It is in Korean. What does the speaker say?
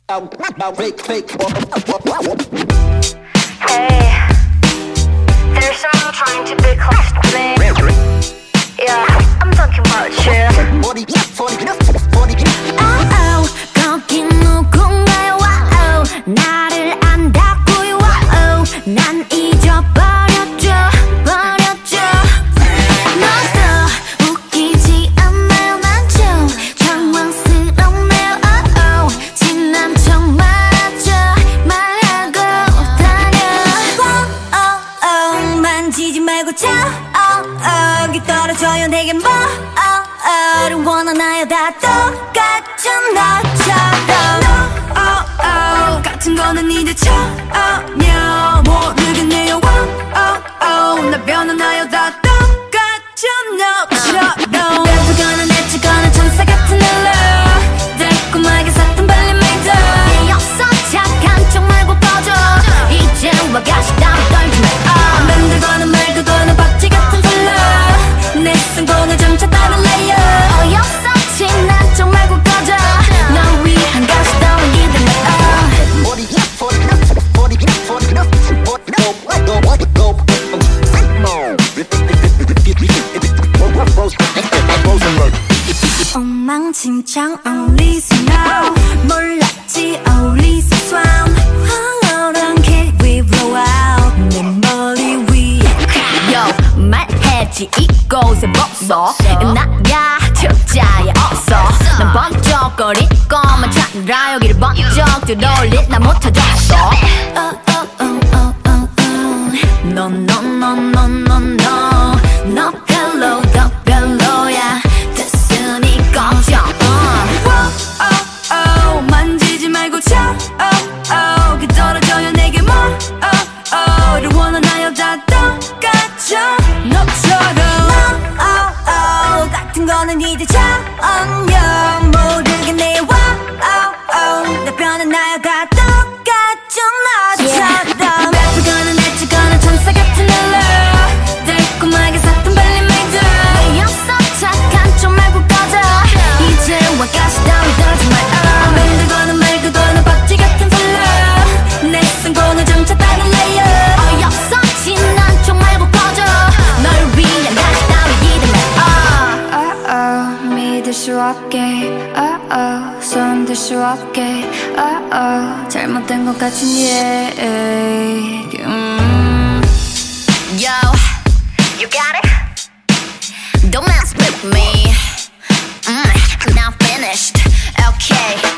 Hey, there's someone trying to be close to me. Yeah, I'm talking about you. Oh, 거기 누군가요? Wow, 나를 안다고요? Wow, 난 잊어버렸죠, 버렸죠. 너도 웃기지 않나요? 난 좀 당황스럽네요. Oh, oh, 지난 척 말하고 다녀. Oh, oh, 만지지 말고 쳐. Oh, oh, 여기 떨어져요 내게 뭐? Oh, oh, 원하나요? 다 똑같죠 너처럼. No, oh, oh, 같은 거는 이제 전혀 모르겠네요. Oh, oh, 나 변하나요? 다 똑같죠 너처럼. 예쁘거나 내치거나 천사 같은 널로 달콤하게 샀던 발림메이드 내 없어 착한 척 말고 꺼져. 이제 와가시 따로 떨지 마. 만들거나 말거나 박쥐 같은 컬러 내 승부는 점차 다른 레이어. 어이없어 친한 척 말고 꺼져. 널 위한 가시 따윈 기대 마. 엉망진창 어울리서 now 몰랐지 어울리서 swoon 황홀한 길 we blow out 내 머리 위에 Yo 말해지 이곳에 벗어 나야 적자에 없어 난 번쩍거리고만 찾느라 여기를 번쩍 들어올릴 나 못하겠어. No no no no no no 너 별로 더 별로야 됐으니 꺼져. Oh oh 만지지 말고 쳐. Oh oh 그 떨어져요 내게 뭐. Oh oh를 원하나요? 다 똑같죠 너처럼. Oh oh 같은 거는 이제 전혀 모르겠네요. Oh oh 나 변하나요? 다 똑같죠 너처럼. 예쁘거나 내치거나 천사 같은 널로 달콤하게 샀던 발림메이드 내 없어 착한 척 말고 꺼져. 이제 와가시 따위 떨지 마. 만들거나 말거나 박쥐 같은 컬러 내 승부는 점차 다른 레이어. 어이없어 친한 척 말고 꺼져. 널 위한 가시 따위 기대 마. 믿을 수 없게 손들 수 없게 잘못된 것 같은 얘기. Yo, you got it? Don't mess with me. I'm not finished. Okay.